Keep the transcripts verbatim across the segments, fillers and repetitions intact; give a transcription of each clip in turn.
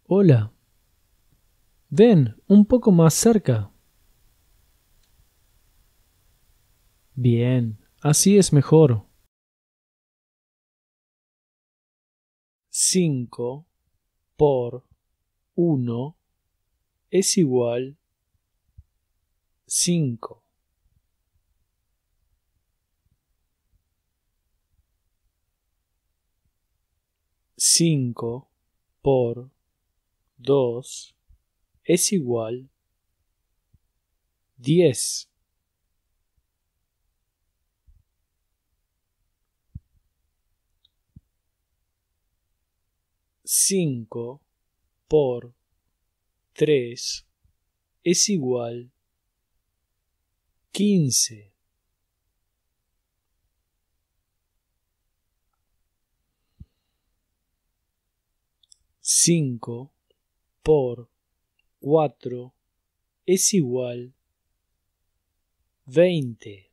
Hola. Ven un poco más cerca. Bien, así es mejor. Cinco por uno es igual cinco. Cinco por dos es igual diez. Cinco por tres es igual quince. Cinco por cuatro es igual veinte.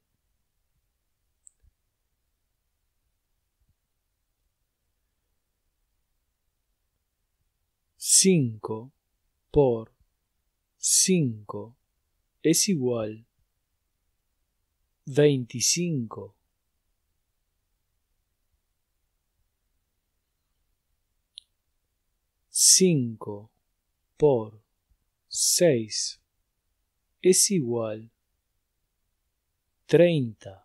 Cinco por cinco es igual veinticinco. Cinco por seis es igual treinta.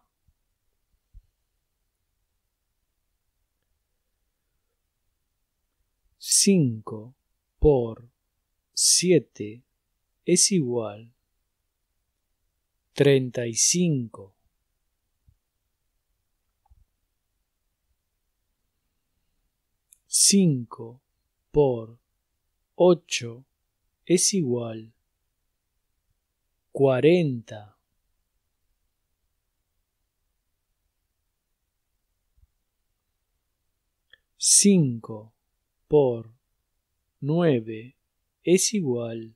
Cinco por siete es igual treinta y cinco. Cinco por ocho es igual cuarenta. Cinco por nueve es igual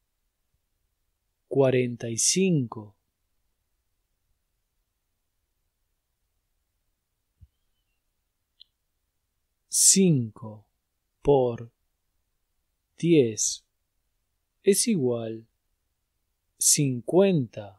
cuarenta y cinco. Cinco por diez es igual cincuenta.